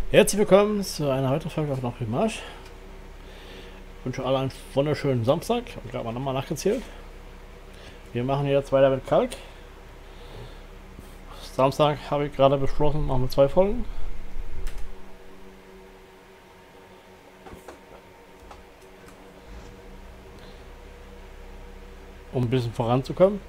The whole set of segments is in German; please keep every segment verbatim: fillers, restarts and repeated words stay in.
Herzlich willkommen zu einer weiteren Folge auf Noch Marsch. Ich wünsche alle einen wunderschönen Samstag. Ich habe gerade mal nochmal nachgezählt. Wir machen jetzt weiter mit Kalk. Samstag habe ich gerade beschlossen, machen wir zwei Folgen. Um ein bisschen voranzukommen.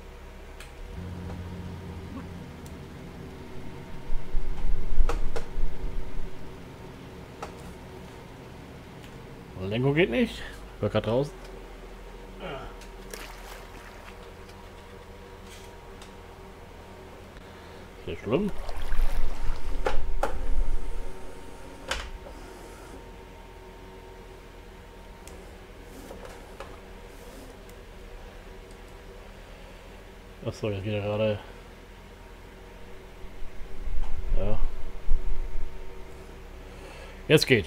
Lenkung geht nicht. Ich war gerade draußen. Sehr schlimm. Achso, jetzt geht er gerade. Ja. Jetzt geht.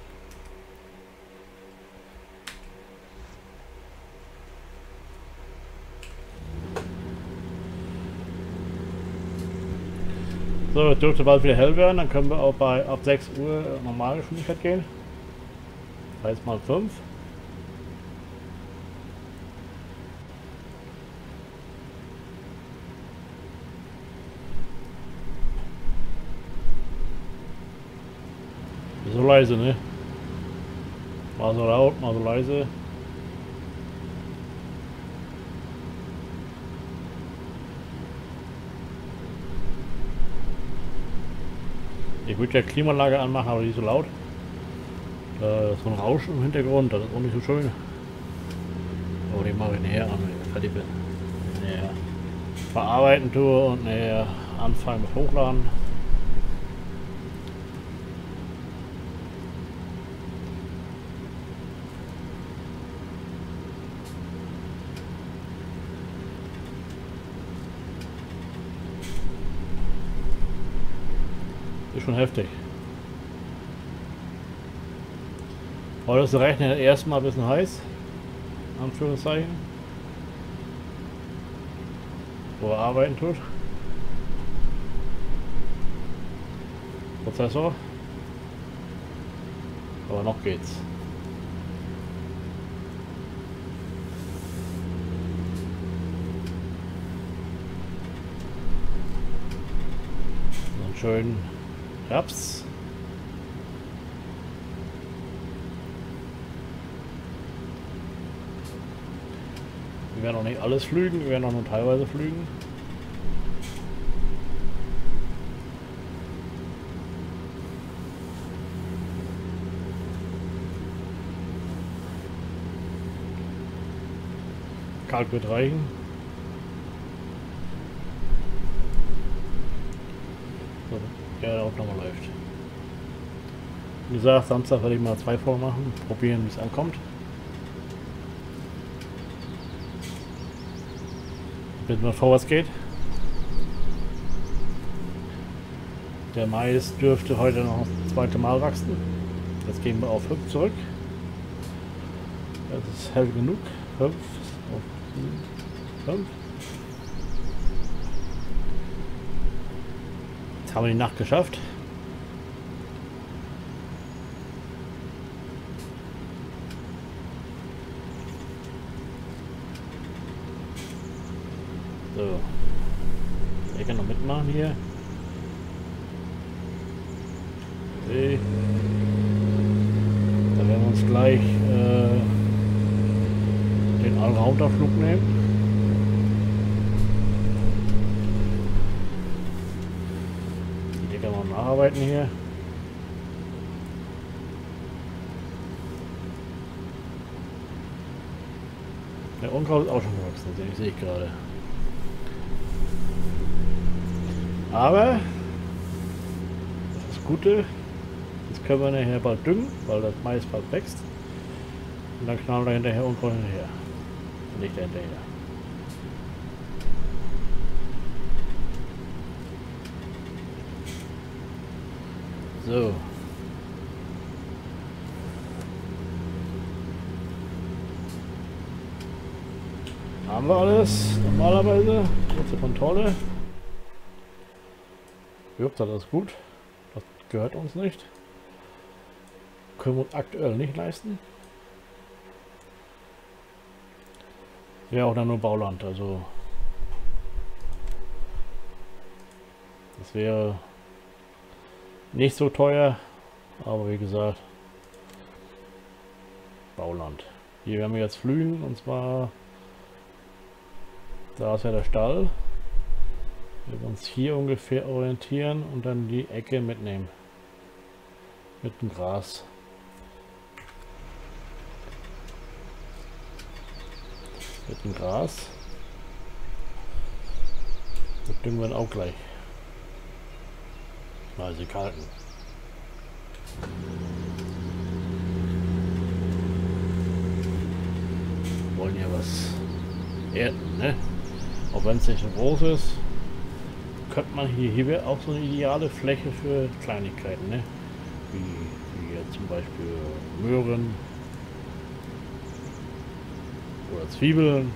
So, dürfte bald wieder hell werden, dann können wir auch bei ab sechs Uhr normale Geschwindigkeit gehen. Das heißt mal fünf. So leise, ne? Mal so laut, mal so leise. Ich würde ja Klimaanlage anmachen, aber die ist so laut. Da ist so ein Rauschen im Hintergrund, das ist auch nicht so schön. Aber die mache ich näher an, wenn ich fertig bin. Näher verarbeiten tue und näher anfangen mit Hochladen. Ist schon heftig. Heute ist der Rechner erstmal ein bisschen heiß. Anführungszeichen. Wo er arbeiten tut. Prozessor. Aber noch geht's. So einen schönen Herbst. Wir werden noch nicht alles flügen, wir werden auch nur teilweise flügen. Kalk wird reichen. So, ja, der Aufnahme läuft. Wie gesagt, Samstag werde ich mal zwei Folgen machen, probieren, wie es ankommt. Bis man vorwärts geht. Der Mais dürfte heute noch das zweite Mal wachsen. Jetzt gehen wir auf fünf zurück. Das ist hell genug. fünf auf fünf. Jetzt haben wir die Nacht geschafft. So. Ich kann noch mitmachen hier. Okay. Dann werden wir uns gleich äh, den Allrounder-Flug nehmen. Die kann man nacharbeiten hier. Der Unkraut ist auch schon gewachsen, den sehe ich gerade. Aber das Gute, jetzt können wir nachher bald düngen, weil das Mais bald wächst. Und dann knallen wir hinterher Unkraut hinterher. Nicht hinterher. So. Haben wir alles normalerweise. Kurze Kontrolle. Jupp, das ist gut. Das gehört uns nicht. können wir uns aktuell nicht leisten. Wäre auch dann nur Bauland, also das wäre nicht so teuer, aber wie gesagt, Bauland. Hier werden wir jetzt flügen, und zwar, da ist ja der Stall. Wir werden uns hier ungefähr orientieren und dann die Ecke mitnehmen. Mit dem Gras. Mit dem Gras. Das düngen wir dann auch gleich. Mal sie kalten. Wir wollen ja was ernten, ne? Auch wenn es nicht so groß ist, könnte man hier, hier wäre auch so eine ideale Fläche für Kleinigkeiten, ne? Wie, wie jetzt zum Beispiel Möhren oder Zwiebeln.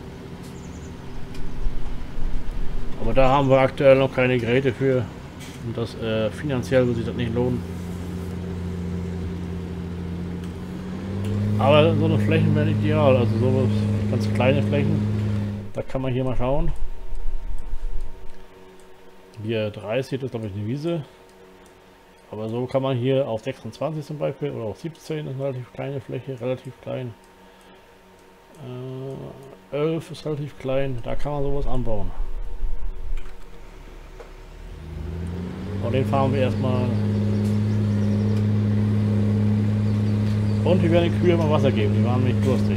Aber da haben wir aktuell noch keine Geräte für, und das äh, finanziell würde sich das nicht lohnen. Aber so eine Flächen wäre ideal, also so ganz kleine Flächen, da kann man hier mal schauen. Hier dreißig ist glaube ich eine Wiese, aber so kann man hier auf sechsundzwanzig zum Beispiel oder auf siebzehn, ist eine relativ kleine Fläche, relativ klein. Äh, elf ist relativ klein, da kann man sowas anbauen. Und den fahren wir erstmal. Und wir werden den Kühe mal Wasser geben, die waren nicht durstig.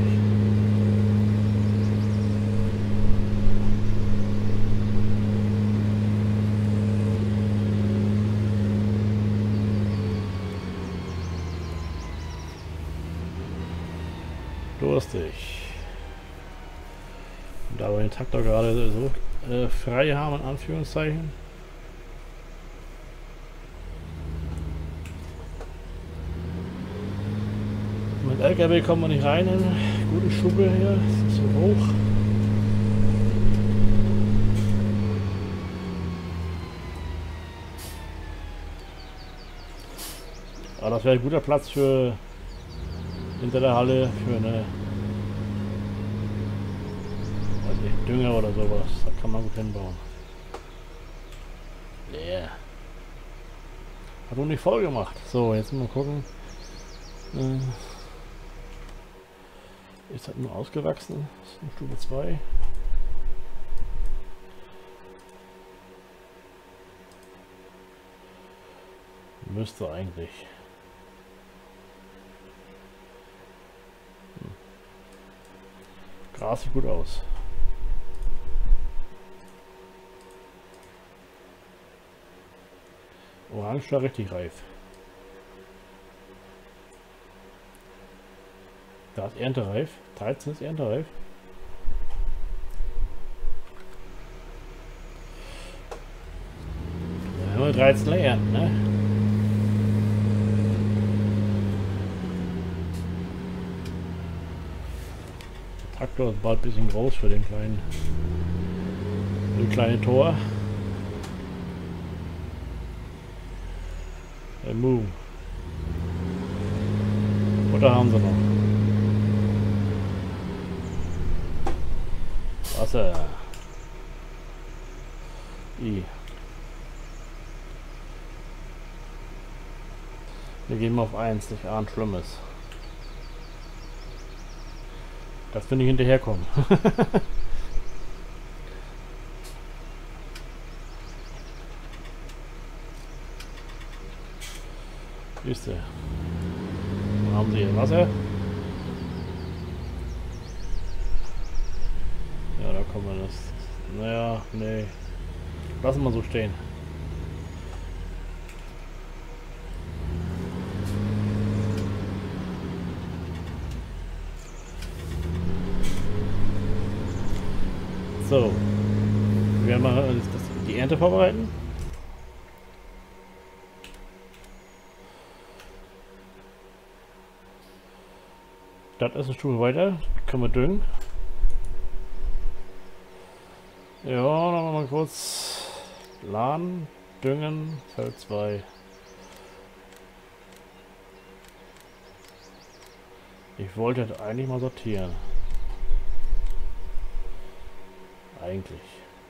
Durstig. Und da wir den Traktor gerade so äh, frei haben, in Anführungszeichen. Mit L K W kommen wir nicht rein in gute Schube hier, das ist so hoch. Aber das wäre ein guter Platz für hinter der Halle für eine, weiß nicht, Dünger oder sowas. Da kann man gut hinbauen. Yeah. Hat nun nicht voll gemacht. So, jetzt mal gucken. Äh, Ist das nur ausgewachsen? Das ist eine Stufe zwei. Müsste eigentlich. Hm. Gras sieht gut aus. Orange war richtig reif. Da ist erntereif. dreizehn ist erntereif. Da haben wir dreizehn ernten, ne? Der Traktor ist bald ein bisschen groß für den kleinen, für den kleinen Tor. Der Move. Oder haben sie noch? Wasser. I. Wir gehen mal auf eins, nicht ahnt Schlimmes. Dass wir nicht hinterherkommen. Siehst du. Dann haben sie hier Wasser. Ja, da kommen wir das. Naja, nee. Lassen wir so stehen. So. Wir werden mal das, die Ernte vorbereiten. Das ist eine Stufe weiter. Können wir düngen. Ja, noch mal kurz laden, düngen, Feld zwei. Ich wollte das eigentlich mal sortieren. Eigentlich.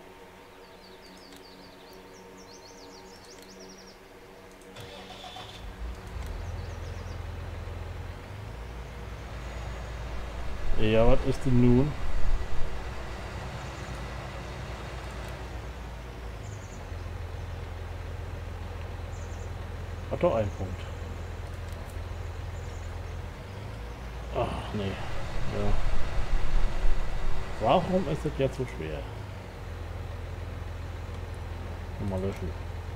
Ja, was ist denn nun? Hat doch einen Punkt. Ach, nee. Ja. Warum ist es jetzt so schwer? Mal löschen.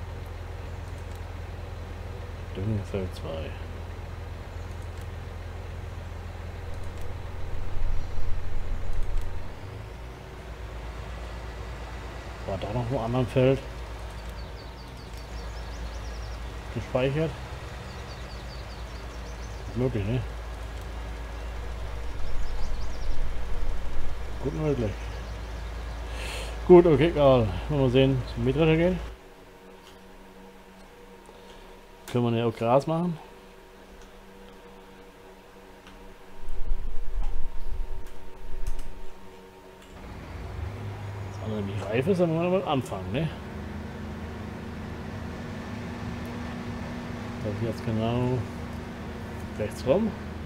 Düngenfeld zwei. War da noch ein anderes Feld gespeichert? Möglich, ne? Gut möglich. Gut, okay, egal. Mal sehen, zum Mähdrescher gehen. Können wir ja auch Gras machen. Das andere nämlich reif ist, dann wollen wir mal anfangen, ne? Das ist jetzt genau rechts rum.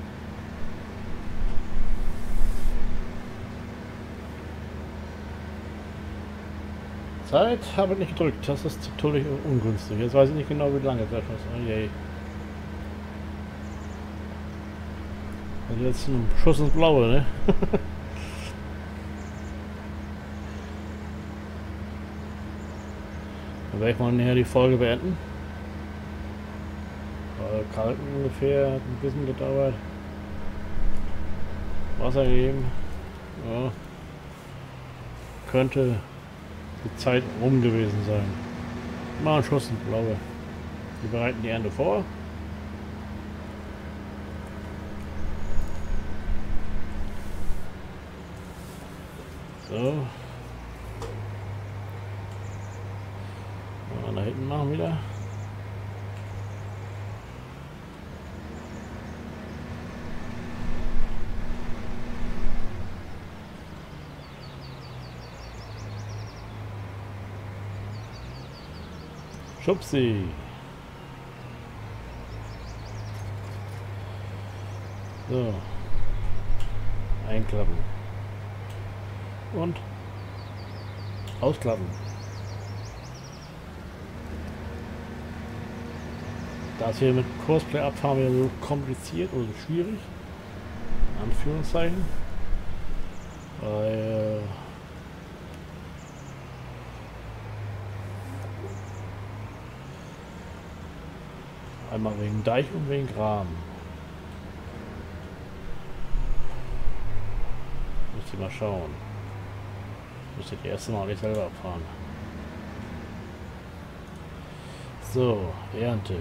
Zeit habe ich nicht gedrückt, das ist natürlich ungünstig. Jetzt weiß ich nicht genau, wie lange das ist. Oh je. Also jetzt ein Schuss ins Blaue, ne? Dann werde ich mal nachher die Folge beenden. Weil kalten ungefähr, hat ein bisschen gedauert. Wasser geben. Ja. Könnte die Zeit rum gewesen sein. Mal ein Schuss ins Blaue. Wir bereiten die Ernte vor. So. Mal da hinten machen wieder. Schubsi. So. Einklappen. Und ausklappen. Das hier mit Cosplay abfahren wieder so kompliziert oder schwierig. Anführungszeichen. Weil einmal wegen Deich und wegen Graben. Müsst ihr mal schauen. Müsst ihr die erste Mal nicht selber abfahren. So, Ernte.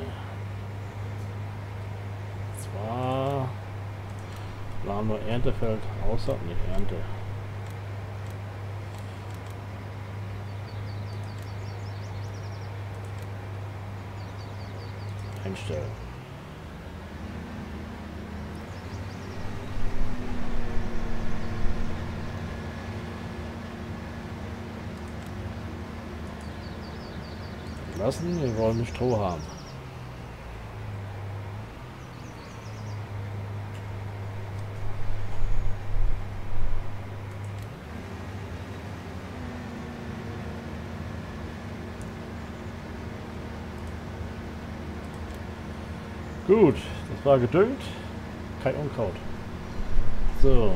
Zwar planen wir Erntefeld außer nicht Ernte. Einstellen. Lassen, wir wollen Stroh haben. Gut, das war gedüngt, kein Unkraut. So.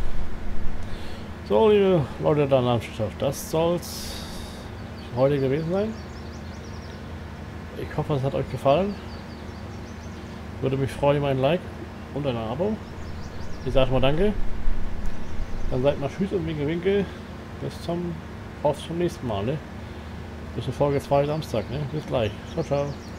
So, liebe Leute der Landschaft, das soll's heute gewesen sein. Ich hoffe, es hat euch gefallen. Würde mich freuen über ein Like und ein Abo. Ich sage mal danke. Dann seid mal tschüss und winke winke. Bis zum, auf zum nächsten Mal, ne? Bis zur Folge zwei Samstag, ne? Bis gleich. Ciao, ciao.